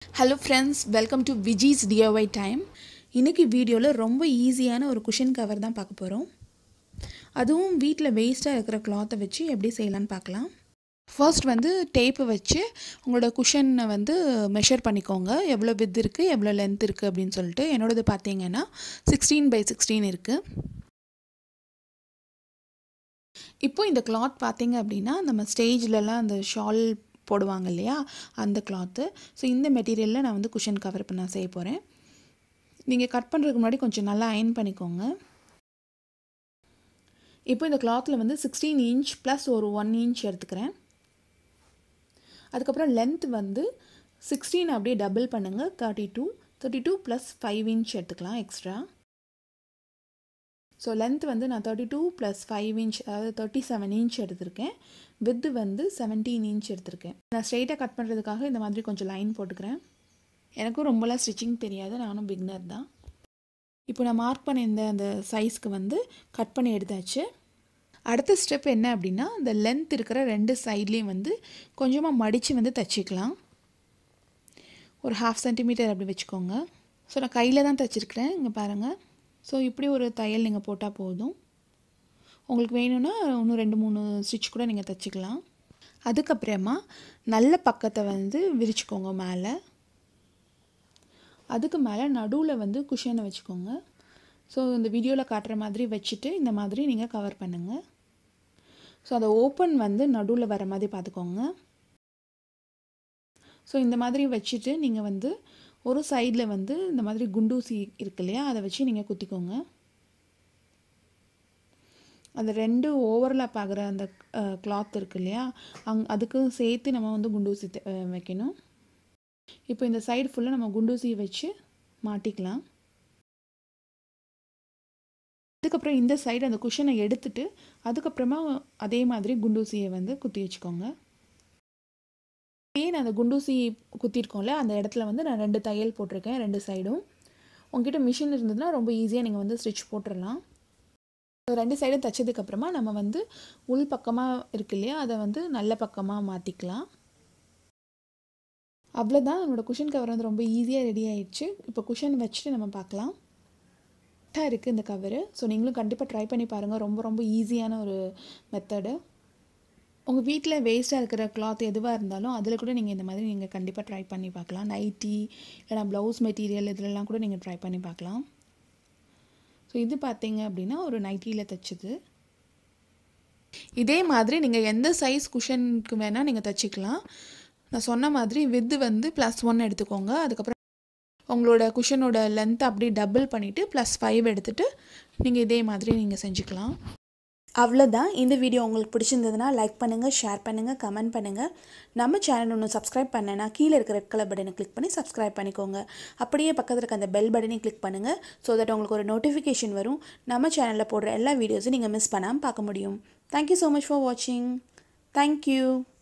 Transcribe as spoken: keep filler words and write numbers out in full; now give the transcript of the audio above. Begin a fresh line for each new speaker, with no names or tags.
Hello friends, welcome to Viji's D I Y time. இன்னைக்கு வீடியோல ரொம்ப ஈஸியான ஒரு குஷன் கவர் தான் பார்க்க போறோம். அதுவும் வீட்ல வேஸ்டா இருக்கிற cloth வச்சு எப்படி செய்யலாம்னு பார்க்கலாம். First வந்து டேப் வச்சு உங்களோட குஷனை வந்து மெஷர் பண்ணிக்கோங்க. எவ்வளவு width இருக்கு, எவ்வளவு length இருக்கு அப்படினு சொல்லிட்டு. என்னோடது பாத்தீங்கன்னா sixteen by sixteen இருக்கு. இப்போ இந்த cloth பாத்தீங்க அப்படினா நம்ம ஸ்டேஜ்லலாம் அந்த ஷால் போடுவாங்க இல்லையா அந்த cloth. சோ இந்த மெட்டீரியல்ல நான் வந்து குஷன் கவர் பண்ண செய்ய போறேன். நீங்க கட் பண்றதுக்கு முன்னாடி கொஞ்சம் நல்லா அயர்ன் பண்ணிக்கோங்க. இப்போ இந்த clothல வந்து sixteen inch plus ஒரு one inch எடுத்துக்கிறேன். அதுக்கு அப்புறம் length வந்து sixteen அப்படியே டபுள் பண்ணுங்க thirty-two thirty-two plus five inch எடுத்துக்கலாம் எக்ஸ்ட்ரா. So length வந்து நான் thirty-two plus five inch அதாவது thirty-seven inch எடுத்துர்க்கேன். width வந்து seventeen inch எடுத்துர்க்கேன். நான் ஸ்ட்ரைட்டா கட் பண்றதுக்காக இந்த மாதிரி கொஞ்சம் லைன் போட்டுக்கறேன். எனக்கும் ரொம்பலாம் ஸ்டிச்சிங் தெரியாது. நானும் பிகினர் தான். இப்போ நான் மார்க் பண்ண இந்த அந்த சைஸ்க்கு வந்து கட் பண்ணி எடுத்தாச்சு. அடுத்த ஸ்டெப் என்ன அப்படினா இந்த லெந்த் இருக்கிற ரெண்டு சைடுலயும் வந்து கொஞ்சமா மடிச்சு வந்து தச்சிக்கலாம். ஒரு half centimeter அப்படி வெச்சுக்கோங்க. சோ நான் கையில தான் தச்சிருக்கேன். இங்க பாருங்க. சோ இப்படி ஒரு தையல் நீங்க போட்டா போதும். உங்களுக்கு வேணும்னா இன்னும் ரெண்டு மூணு ஸ்டிட்ச் கூட நீங்க தச்சிக்கலாம். அதுக்கு அப்புறமா நல்ல பக்கத்தை வந்து விரிச்சுக்கோங்க மேலே. அதுக்கு மேலே நடுவுல வந்து குஷனை வெச்சுக்கோங்க. சோ இந்த வீடியோல காட்டுற மாதிரி வெச்சிட்டு இந்த மாதிரி நீங்க கவர் பண்ணுங்க. சோ அந்த ஓபன் வந்து நடுவுல வர மாதிரி பாத்துக்கோங்க. சோ இந்த மாதிரி வெச்சிட்டு நீங்க வந்து ஒரு சைடுல வந்து இந்த மாதிரி குண்டூசி இருக்கு இல்லையா அதை வச்சு நீங்க குத்திக்கோங்க. அந்த ரெண்டு ஓவர்லாப் ஆகுற அந்த cloth இருக்கு இல்லையா அதுக்கு சேர்த்து நம்ம வந்து குண்டூசி வைக்கணும். இப்போ இந்த சைடு ஃபுல்லா நம்ம குண்டூசி வச்சு மாட்டிக்கலாம். அதுக்கு அப்புறம் இந்த சைடு அந்த குஷனை எடுத்துட்டு அதுக்கு அப்புறமா அதே மாதிரி குண்டூசியை வந்து குத்தி வச்சுக்கோங்க. ஏன் அந்த குண்டூசி குத்தி இருக்கோம்ல அந்த இடத்துல வந்து நான் ரெண்டு தையல் போட்டுருக்கேன் ரெண்டு சைடும். உங்ககிட்ட மிஷின் இருந்ததுன்னா ரொம்ப ஈஸியா நீங்க வந்து ஸ்டிட்ச் போட்டுறலாம். ரெண்டு சைடும் தச்சதுக்கு அப்புறமா நம்ம வந்து உள் பக்கமா இருக்கு இல்லையா அதை வந்து நல்ல பக்கமா மாத்திக்கலாம். அவ்வளவுதான் நம்மளோட குஷன் கவர் வந்து ரொம்ப ஈஸியா ரெடி ஆயிடுச்சு. இப்போ குஷன் வச்சிட்டு நம்ம பார்க்கலாம். கரெக்ட்டா இருக்கு இந்த கவர். சோ நீங்களும் கண்டிப்பா ட்ரை பண்ணி பாருங்க. ரொம்ப ரொம்ப ஈஸியான ஒரு மெத்தட். உங்க வீட்ல வேஸ்டா இருக்கிற cloth எதுவா இருந்தாலும் அதுல கூட நீங்க இந்த மாதிரி நீங்க கண்டிப்பா ட்ரை பண்ணி பார்க்கலாம். நைட்டி இல்லனா ப்ளவுஸ் மெட்டீரியல் இதெல்லாம் கூட நீங்க ட்ரை பண்ணி பார்க்கலாம். சோ இது பாத்தீங்க அப்படினா ஒரு நைட்டில தச்சது. இதே மாதிரி நீங்க எந்த சைஸ் குஷனுக்கு வேணா நீங்க தச்சிக்கலாம். நான் சொன்ன மாதிரி width வந்து plus one எடுத்துக்கோங்க. அதுக்கு அப்புறம் உங்களோட குஷனோட லெந்த் அப்படியே டபுள் பண்ணிட்டு plus five எடுத்துட்டு நீங்க இதே மாதிரி நீங்க செஞ்சுக்கலாம். அவ்வளவுதான். இந்த வீடியோ உங்களுக்கு பிடிச்சிருந்ததுனா லைக் பண்ணுங்க, ஷேர் பண்ணுங்க, கமெண்ட் பண்ணுங்க. நம்ம சேனல் இன்னும் Subscribe பண்ணனா கீழ இருக்கிற ரெட் கலர் பட்டனை கிளிக் பண்ணி Subscribe பண்ணிக்கோங்க. அப்படியே பக்கத்துல இருக்க அந்த பெல் பட்டனையும் கிளிக் பண்ணுங்க so that உங்களுக்கு ஒரு நோட்டிஃபிகேஷன் வரும். நம்ம சேனல்ல போடுற எல்லா வீடியோஸையும் நீங்க மிஸ் பண்ணாம பார்க்க முடியும். Thank you so much for watching. Thank you.